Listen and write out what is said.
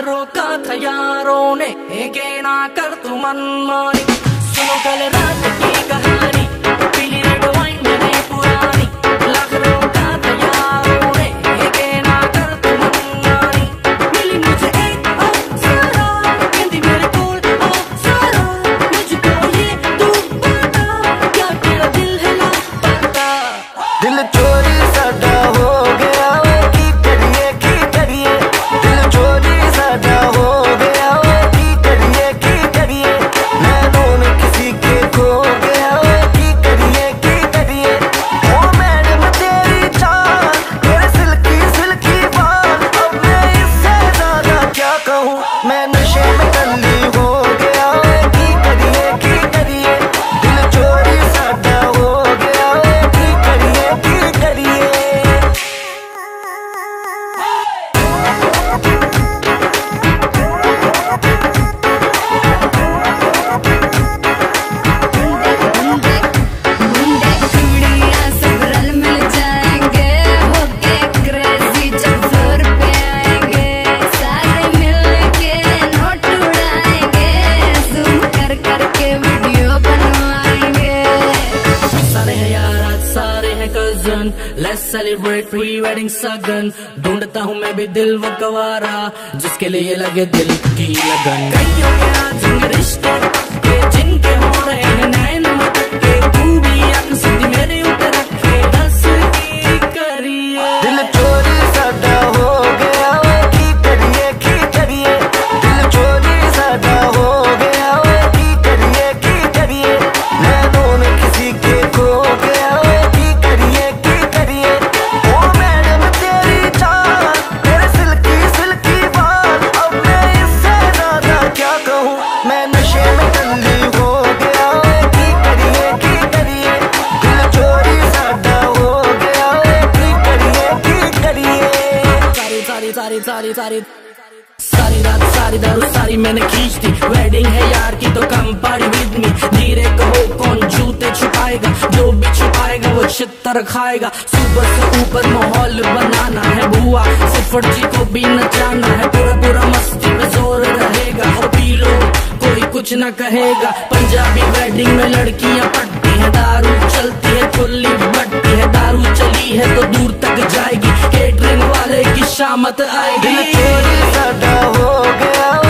रोका था यारों ने, के ना कर तू मनमानी। सुनो कल रात की कहानी, पीली रेड वाइन मेरी पुरानी। लाख रोका था यारों ने, के ना कर तू मनमानी। मिली मुझे एक अप्सरा, कहती मेरे कोल अप्सरा। मुझको ये तू बता, क्या तेरा दिल है लापता। दिल चोरी साडा हो गया वे, की करिए दिल चोरी साडा हो गया वे, की करिए नैनों में किसी के खो गया वे, की करिए ओ मैडम तेरी चाल, तेरे सिल्की बाल। अब मैं इससे ज्यादा क्या कहूँ, मैं नशे में टल्ली हो गया वे, की करिए दिल चोरी साडा हो गया वे, की करिए Let's celebrate pre-wedding सगन। ढूंढता हूँ मैं भी दिल वो गवारा, जिसके लिए लगे दिल की लगन। कईयों के आज रिश्ते के, जिनके हो रहे हैं नैन मटके। तू भी अक सीधी मेरे ऊपर रखे, दस की करिए। दिल चोरी साडा हो गया वे, की करिए दिल चोरी साडा हो गया वे, की करिए नैनों में किसी के खो गया वे, की करिए ओ मैडम तेरी चाल, तेरे सिल्की बाल। अब मैं इससे ज्यादा क्या कहूँ, मैं नशे में टल्ली हो गया वे, की करिए दिल चोरी साडा हो गया वे, की करिए सारी रात सारी दारू सारी मैंने खींच दी। वेडिंग है यार की तो कम पारी विद मी। धीरे कहो कौन जूते छुपाएगा, जो भी छुपाएगा वो छितर खाएगा। सुबह से ऊपर माहौल बनाना है बुआ, सिफर जी को भी नचाना है। पूरा मस्ती में जोर रहेगा, और पी लो कोई कुछ न कहेगा। पंजाबी वेडिंग में लड़कियां पटती है, दारू चलती है खुली बटती है। दारू चली है तो दूर तक जाएगी, केटरिंग वाले की शामत आएगी। दिल चोरी साडा हो गया